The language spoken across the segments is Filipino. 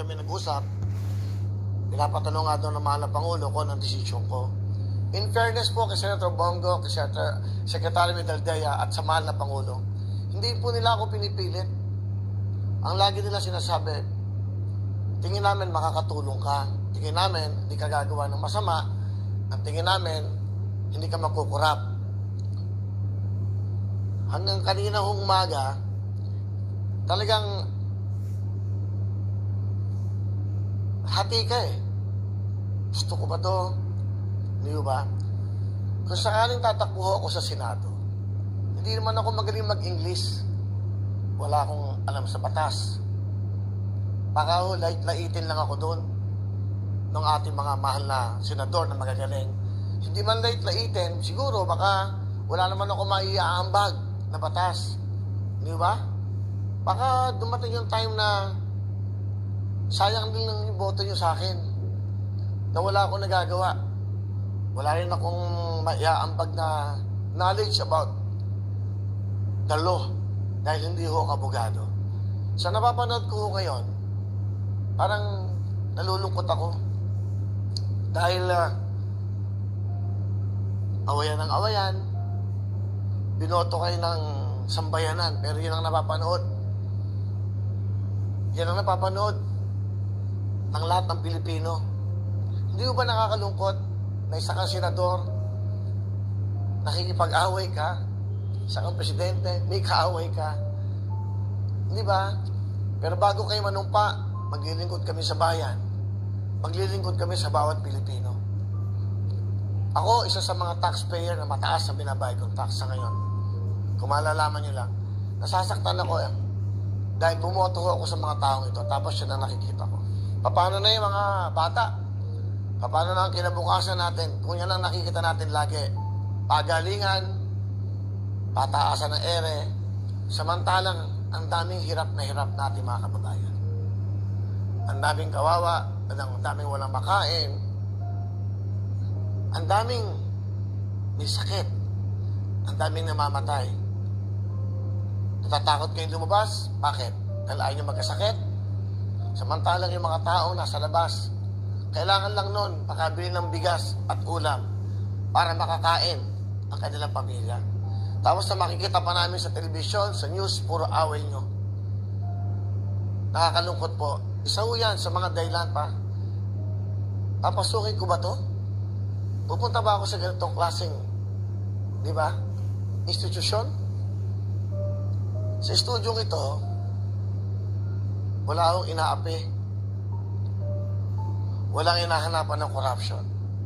kami nag-usap, pinapatanong nga doon ng mahal na Pangulo ko ng desisyon ko. In fairness po kay Senator Bongo, kay Secretary Medaldea at sa mahal na Pangulo, hindi po nila ako pinipilit. Ang lagi nila sinasabi, tingin namin makakatulong ka, tingin namin hindi ka gagawa ng masama, at tingin namin hindi ka makukurap. Hanggang kanina hong umaga, talagang hati ka eh. Gusto ko ba to? Hindi ba? Kung sakaling tatakbo ako sa Senado, hindi naman ako magaling mag-English. Wala akong alam sa batas. Baka lait-laitin lang ako doon ng ating mga mahal na senador na magagaling. Hindi man lait-laitin, siguro baka wala naman ako maiaambag na batas. Hindi ba? Baka dumating yung time na sayang din ang iboto nyo sa akin na wala akong nagagawa. Wala rin akong maiaambag na knowledge about the law dahil hindi ho abogado. Sa napapanood ko ngayon, parang nalulungkot ako dahil awayan ng awayan, binoto kayo ng sambayanan, pero yun ang napapanood. Yan ang napapanood ng lahat ng Pilipino. Hindi ba nakakalungkot na isa kang senador, nakikipag-away ka, isa kang presidente, may kaaway ka. Hindi ba? Pero bago kayo manumpa, maglilingkod kami sa bayan. Maglilingkod kami sa bawat Pilipino. Ako, isa sa mga taxpayer na mataas na binabayad kong tax sa ngayon. Kung malalaman nyo lang, nasasaktan ako dahil bumoto ako sa mga taong ito, tapos yun ang nakikita ko. Paano na yung mga bata? Paano na ang kinabukasan natin? Kung yan ang nakikita natin lagi, pagalingan, pataasan ng ere, samantalang ang daming hirap na hirap natin mga kababayan. Ang daming kawawa, ang daming walang makain, ang daming may sakit, ang daming namamatay. Natatakot kayong lumabas? Bakit? Dahil ayaw nyo magkasakit? Samantalang yung mga taong nasa labas, kailangan lang nun makabili ng bigas at ulam para makakain ang kanilang pamilya. Tapos na makikita pa namin sa telebisyon, sa news, puro away nyo. Nakakalungkot po. Isa ho yan sa mga dahilan pa. Papasukin ko ba to? Pupunta ba ako sa ganitong klaseng, di ba, institusyon? Sa estudyong ito, wala akong inaapi. Walang hinahanapan ng corruption.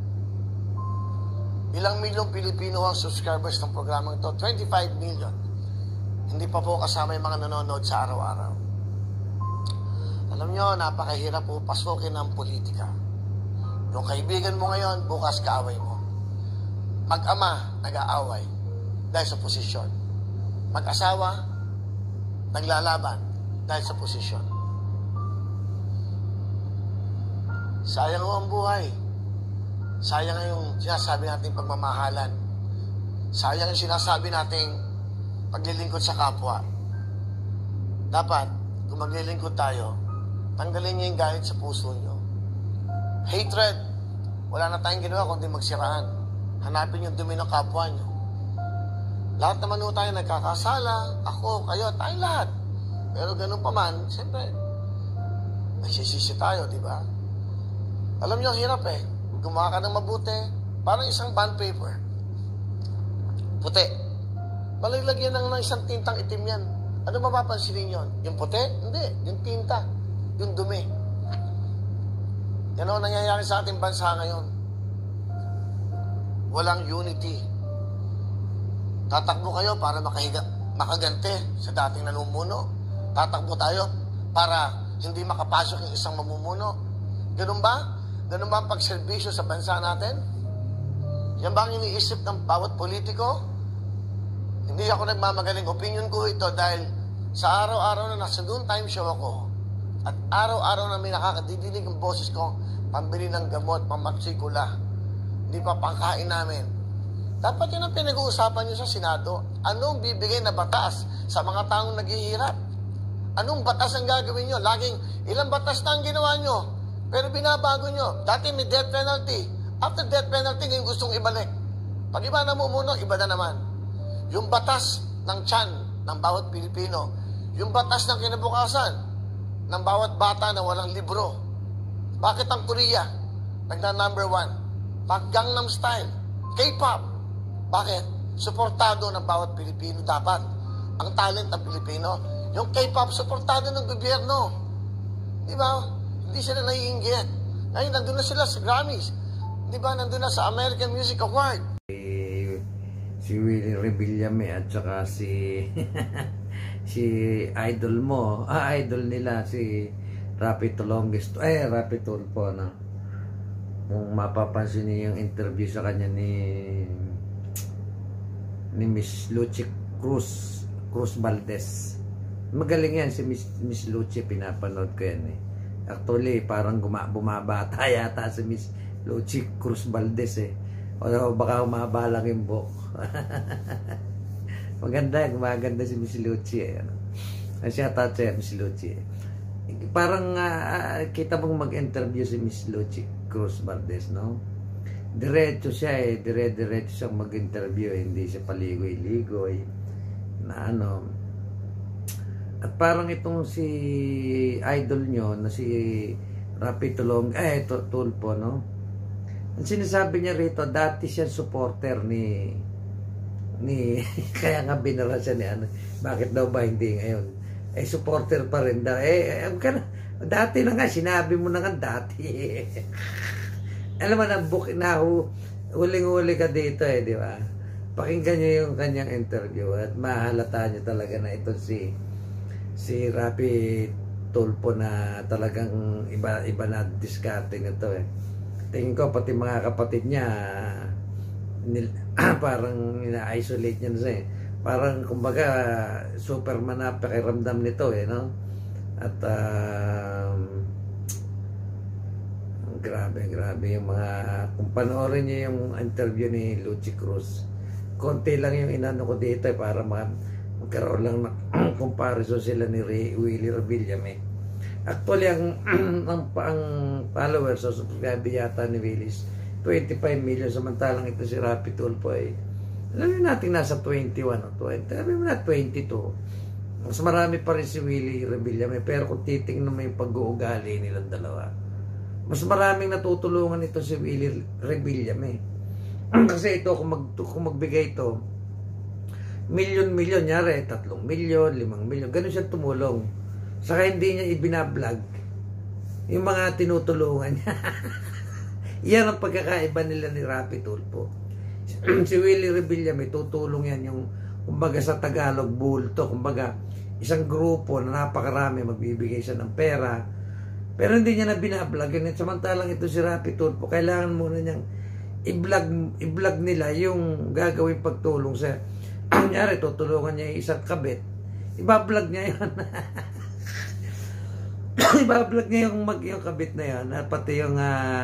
Ilang milyong Pilipino ang subscribers ng programang ito? 25 million. Hindi pa po kasama yung mga nanonood sa araw-araw. Alam nyo, napakahirap po pasukin ng politika. Yung kaibigan mo ngayon, bukas kaaway mo. Mag-ama, nag-aaway dahil sa posisyon. Mag-asawa, naglalaban dahil sa posisyon. Sayang ang buhay. Sayang yung sinasabi nating pagmamahalan. Sayang yung sinasabi nating paglilingkod sa kapwa. Dapat, kung maglilingkod tayo, tanggalin niyo yung galit sa puso niyo. Hatred. Wala na tayong ginawa kundi magsiraan. Hanapin yung dumi ng kapwa niyo. Lahat naman tayo nagkakasala. Ako, kayo, tayong lahat. Pero ganun pa man, siyempre, nagsisisi tayo, di ba? Alam niyo, hirap eh. Gumawa ka ng mabuti, parang isang bond paper. Puti. Malaylagyan ng isang tintang itim yan. Ano mapapansinin yun? Yung puti? Hindi. Yung tinta. Yung dumi. Yan ang nangyayari sa ating bansa ngayon. Walang unity. Tatakbo kayo para makaganti sa dating nanumuno. Tatakbo tayo para hindi makapasok yung isang mamumuno. Ganun ba? Ganun ba ang pagserbisyo sa bansa natin? Yan ba ang iniisip ng bawat politiko? Hindi ako nagmamagaling. Opinion ko ito dahil sa araw-araw na nasa noon time show ako at araw-araw na may nakakadidinig ang boses ko, pambili ng gamot, pamatsikula, hindi pa pangkain namin. Dapat yun ang pinag-uusapan nyo sa Senado. Anong bibigay na batas sa mga taong naghihirap? Anong batas ang gagawin nyo? Laging, ilang batas na ang ginawa nyo? Pero binabago nyo. Dati may death penalty. After death penalty, ngayon gustong ibalik. Pag iba namumuno, iba na naman. Yung batas ng tiyan ng bawat Pilipino, yung batas ng kinabukasan ng bawat bata na walang libro. Bakit ang Korea nagna-number 1? Pag Gangnam Style, K-pop. Bakit? Suportado ng bawat Pilipino dapat. Ang talent ng Pilipino. Yung K-pop, suportado ng gobyerno. Di ba? Hindi sila naiinggit. Ngayon, nandun na sila sa Grammys. Di ba? Nandun na sa American Music Award. Si Willie Rebillame at saka si si idol mo, idol nila si Rapi Tulongis, Rapi Tulfo, no? Kung mapapansin niyo yung interview sa kanya ni Miss Lucy Cruz Valdez. Magaling yan si Miss Lucy, pinapanood ko yan eh. Actually, parang bumabata yata si Miss Lucy Cruz Valdez eh. O baka humaba lang yung buhok. Maganda si Miss Lucy eh. Siya tatay Miss Lucy eh. Parang kita mong mag-interview si Miss Lucy Cruz Valdez, no? Diretso siya eh. Diretso siyang mag-interview eh. Hindi siya paligoy-ligoy na ano. At parang itong si idol nyo na si Rapi Tulfo, no? Ang sinasabi niya rito, dati siya supporter ni kaya nga binara siya ni ano. Bakit daw ba hindi ngayon? Supporter pa rin daw. Dati na nga, sinabi mo na nga dati. Alam mo na, huling-huli ka dito eh, di ba? Pakinggan niyo yung kanyang interview at mahalata niyo talaga na ito si Rapi Tulfo na talagang iba na diskarte nito eh. Tingin ko pati mga kapatid niya parang ina-isolate niya na siya eh. Parang kumbaga Superman na pakiramdam nito eh, no? At grabe yung mga, kung panoorin niyo yung interview ni Lucy Cruz, konti lang yung inano ko dito eh, para magkaroon lang ng comparison sila ni Willie Rebillame. Actually, ang followers o subscriber yata ni Willis, 25 million, samantalang ito si Rapi Tulfo ay, alam natin nasa 21 o 20, sabi mo na 22. Mas marami pa rin si Willie Rebillame, pero kung titingnan mo yung pag-uugali nilang dalawa, mas maraming natutulungan ito si Willie Rebillame. Kasi ito, kung magbigay ito, milyon, nyari, 3 milyon, 5 milyon, ganun siya tumulong. Saka hindi niya ibinablog yung mga tinutulungan niya. Yan ang pagkakaiba nila ni Rapi Tulfo. Si Willie Rebillame, tutulong yan yung, kumbaga sa Tagalog, bulto. Kumbaga, isang grupo na napakarami, magbibigay siya ng pera. Pero hindi niya na binablog. Samantalang ito si Rapi Tulfo, kailangan muna niyang i-vlog nila yung gagawin pagtulong sa, kunyari, tutulungan niya yung isang kabit. Iba-vlog niya yun. Iba-vlog niya yung kabit na yan at pati yung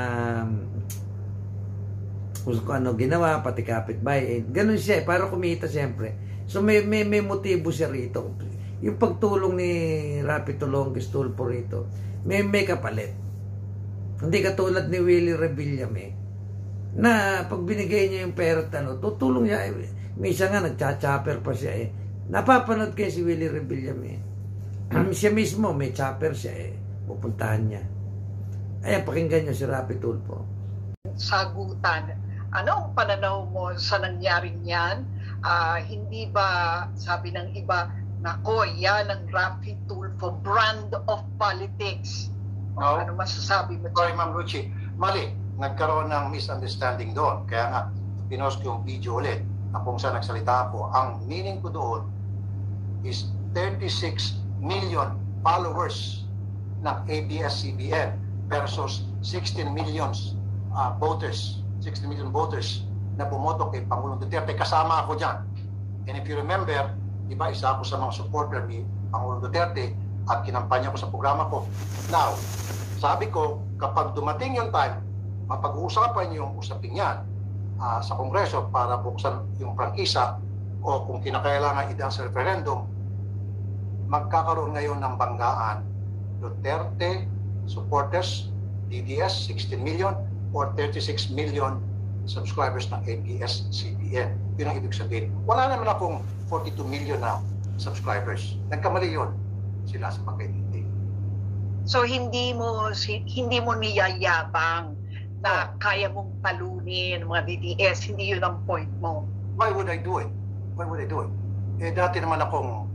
kung ano ginawa, pati kapitbahay. Ganun siya, para kumita siyempre. So may motibo siya rito. Yung pagtulong ni Rapi Tulfo rito, may kapalit. Hindi katulad ni Willie Rebillame na pag binigay niya yung pera tutulong niya. Minsan nga nagcha-chopper pa siya eh. Napapanood kayo si Willie Rebillame. Siya mismo, may chopper siya eh. Pupuntahan niya. Ayan, pakinggan niyo si Rapi Tulfo. Sagutan. Ano ang pananaw mo sa nangyaring yan? Hindi ba, sabi ng iba, nako, yan ang Rapi Tulfo brand of politics. Ano masasabi mo? Sorry, Ma'am Lucy. Mali, nagkaroon ng misunderstanding doon. Kaya nga, pinost ko yung video ulit na kung saan nagsalita ako. Ang meaning ko doon is 36 million followers ng ABS-CBN versus 16 million voters, 16 million voters na bumoto kay Pangulong Duterte. Kasama ako dyan. And if you remember, di ba, isa ako sa mga supporter ni Pangulong Duterte at kinampanya ko sa programa ko. Now, sabi ko, kapag dumating yung time, mapag-uusapan yung usapin yan sa Kongreso para buksan yung prangkisa o kung kinakailangan idaan sa referendum, magkakaroon ngayon ng banggaan Duterte supporters, DDS, 16 million or 36 million subscribers ng ABS-CBN. Yun ang ibig sabihin. Wala naman akong 42 million na subscribers. Nagkamali yun sila sa pagkaintindi. So hindi mo niyayabang na kaya mong talunin mga DDS, hindi yun ang point mo. Why would I do it? Why would I do it? Eh dati naman akong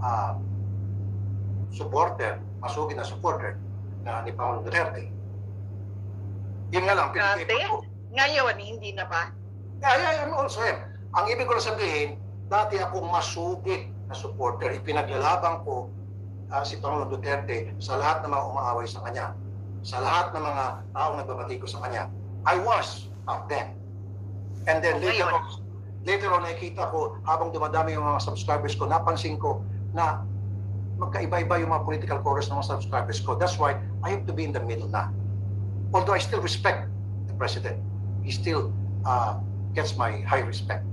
supporter, masugid na supporter na ni Pangulong Duterte. Yun nga lang, Dati? Ngayon, hindi na ba? Yeah, also him. Ang ibig ko na sabihin, dati akong masugid na supporter, ipinaglalaban ko si Pangulong Duterte sa lahat ng mga umaaway sa kanya, sa lahat ng mga taong nagbabati ko sa kanya. I was back then. And then later on, nakikita ko, habang dumadami yung mga subscribers ko, napansin ko na magkaiba-iba yung mga political chorus ng mga subscribers ko. That's why I have to be in the middle na. Although I still respect the President, he still gets my high respect.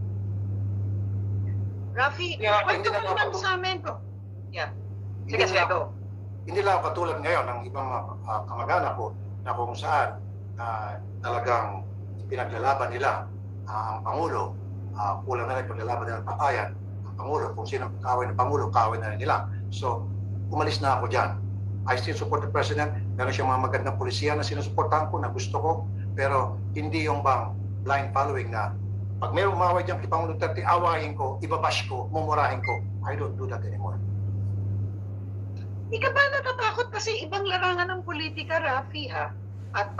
Rafi, Yeah, kwento hindi mo na naman ako- sa amin ko. Yeah. Sige, go. Hindi lang katulad ngayon ng ibang mga kamag-anak ko na kung saan talagang pinaglalaban nila ang Pangulo, kulang na lang paglalaban nila ng patayan ang Pangulo. Kung sino ang kaaway ng Pangulo, kaaway na rin nila. So, umalis na ako dyan. I still support the President. Meron siyang mga magandang polisiya na sinusuportahan ko, na gusto ko. Pero hindi yung bang blind following na pag may umaway dyan kay Pangulong Duterte, awahin ko, ibabash ko, mumurahin ko. I don't do that anymore. Hindi ka ba natatakot kasi ibang larangan ng politika, Rafi, ha? At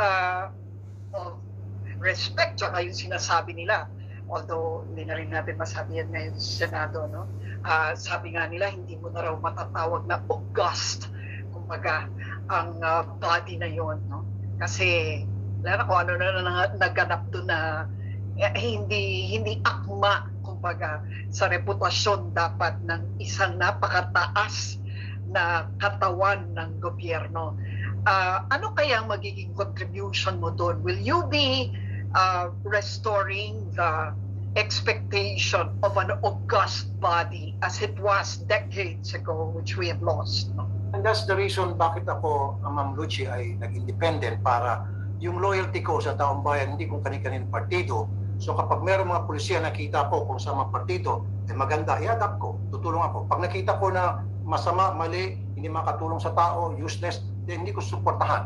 respect, tsaka yung sinasabi nila. Although, hindi na rin natin masabi yan ngayon sa Senado, no? Sabi nga nila, hindi mo na raw matatawag na august, kumbaga, ang body na yon, no? Kasi, lalo kung ano na naganap doon na hindi akma, kumbaga, sa reputasyon dapat ng isang napakataas na katawan ng gobyerno. Ano kaya ang magiging contribution mo doon? Will you be restoring the expectation of an august body as it was decades ago, which we have lost? No? And that's the reason bakit ako, Ma'am Lucy, ay nag-independent para yung loyalty ko sa taong bayan, hindi kung kani-kanin partido. So kapag meron mga pulisya nakita ko kung sa mga partido, maganda, i-adapt ko, tutulong ako. Pag nakita ko na masama, mali, hindi makatulong sa tao, useless, then hindi ko suportahan.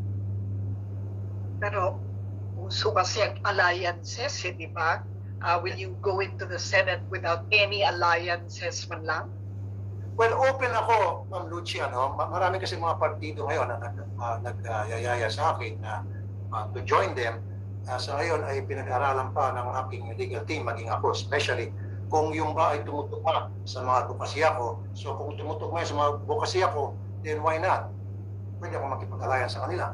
Pero uso kasi ang alliances, di ba? Will you go into the Senate without any alliances man lang? Well, open ako, Ma'am Lucy, marami kasi mga partido ngayon na nagyayaya sa akin na to join them. Sa ngayon ay pinag-aralan pa ng aking legal team, maging ako, especially kung yung ba ay tumutugma sa mga advokasya ko. So kung tumutugma sa mga advokasya ko, then why not? Pwede ako makipag-alayan sa kanila.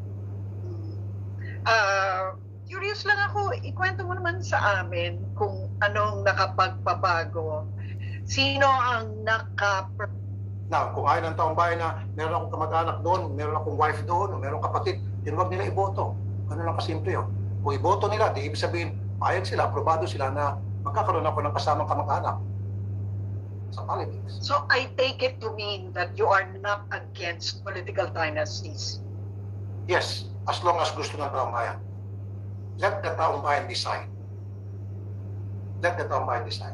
Curious lang ako, ikwento mo naman sa amin kung anong nakapagpabago. Sino ang Now, kung ayaw ng taong bayan na meron akong kamag-anak doon, meron akong wife doon, o meron kapatid, then wag nila iboto. Ano lang kasimple yun. Kung iboto nila, di ibig sabihin, payag sila, aprobado sila na magkakaroon ako ng kasamang kamag-anak sa politics. So I take it to mean that you are not against political dynasties. Yes, as long as gusto ng taong bayan. Let the taong bayan decide. Let the taong bayan decide.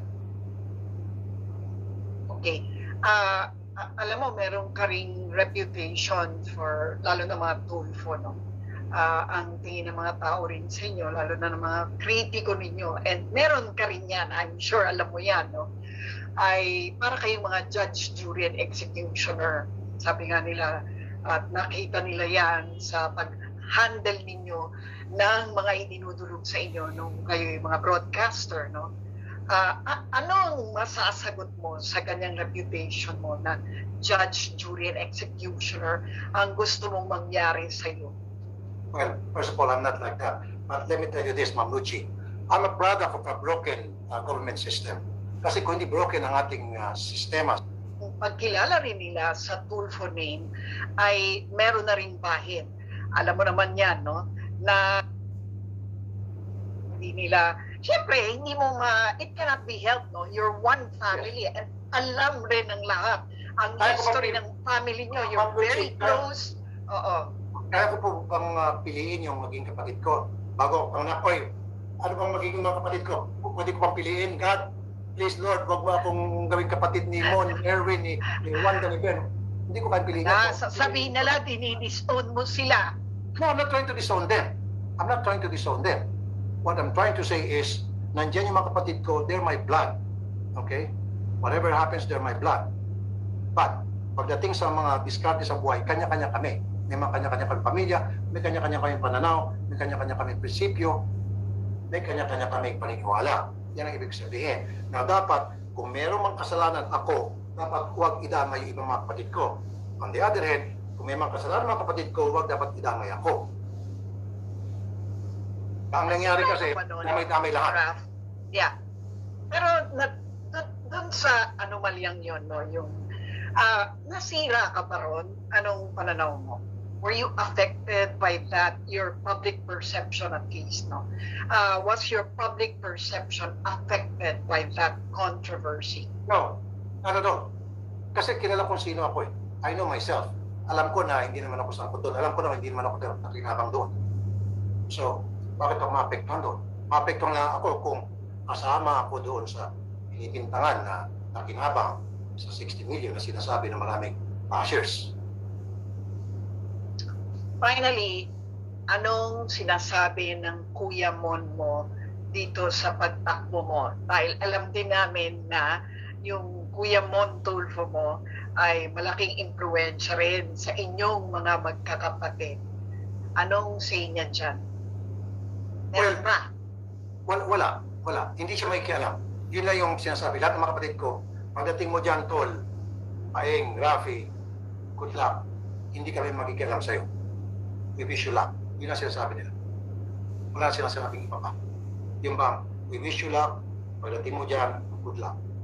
Okay. Alam mo, meron ka ring reputation for, lalo na mga Tulfo, no? Ang tingin ng mga tao rin sa inyo, lalo na ng mga kritiko ninyo, and meron ka rin yan, I'm sure alam mo yan, no? Ay para kayong mga judge, jury, and executioner. Sabi nga nila, at nakita nila yan sa pag-handle ninyo ng mga idinudulog sa inyo nung kayo yung mga broadcaster, no? Anong masasagot mo sa ganyang reputation mo na judge, jury, and executioner ang gusto mong mangyari sa iyo? Well, first of all, I'm not like that. But let me tell you this, Ma'am Lucy. I'm a product of a broken government system. Kasi kung hindi broken ang ating sistema. Kung pagkilala rin nila sa Tulfo name, ay meron na rin bahin. Alam mo naman yan, no? Na hindi nila, syempre, hindi mo it cannot be helped, no? You're one family. And alam rin ng lahat ang Kaya ko history ba- ng family nyo. You're very close. Oo. Kaya ko po bang piliin yung maging kapatid ko bago ako panganak? Oy, ano bang magiging mga kapatid ko? Pwede ko bang piliin? God, please Lord, wag mo akong gawing kapatid ni Mon, Erwin, ni Wanda, ni Ben. Hindi ko kayang piliin. Sabihin nila, dinidisown mo sila. No, I'm not trying to disown them. I'm not trying to disown them. What I'm trying to say is, nandiyan yung mga kapatid ko, they're my blood. Okay? Whatever happens, they're my blood. But, pagdating sa mga diskarte sa buhay, kanya-kanya kami. May mga kanya-kanya kami pamilya, may kanya-kanya kami pananaw, may kanya-kanya kami prinsipyo, may kanya-kanya kami paniniwala. Yan ang ibig sabihin. Na dapat, kung meron mang kasalanan ako, dapat huwag idamay yung ibang mga kapatid ko. On the other hand, kung may mga kasalanan mga kapatid ko, huwag dapat idamay ako. Ang nangyari kasi, damay-damay lahat. Yeah. Pero dun sa anomalyang yun, no, yung nasira ka pa ron, anong pananaw mo? Were you affected by that, your public perception at least, no? Was your public perception affected by that controversy? No, not at all. Kasi kilala kong sino ako eh. I know myself. Alam ko na hindi naman ako sangkot doon. Alam ko na hindi naman ako nakinabang doon. So, bakit ako maapektuhan doon? Maapektuhan lang ako kung kasama ako doon sa initintangan na nakinabang sa 60 million na sinasabi ng maraming bashers. Finally, anong sinasabi ng Kuya Mon mo dito sa pagtakbo mo? Dahil alam din namin na yung Kuya Mon Tulfo mo ay malaking impluwensya rin sa inyong mga magkakapatid. Anong say niya dyan? Wala. Hindi siya may kialam. Yun lang yung sinasabi. Lahat ng mga kapatid ko, pagdating mo dyan, Tol, Paeng, Rafi, good luck. Hindi kami magkikialam sa'yo. We wish you luck. Yun ang sinasabi nila. Wala silang sinabing iba pa. Yung bang, we wish you luck. Pagdating mo dyan, good luck.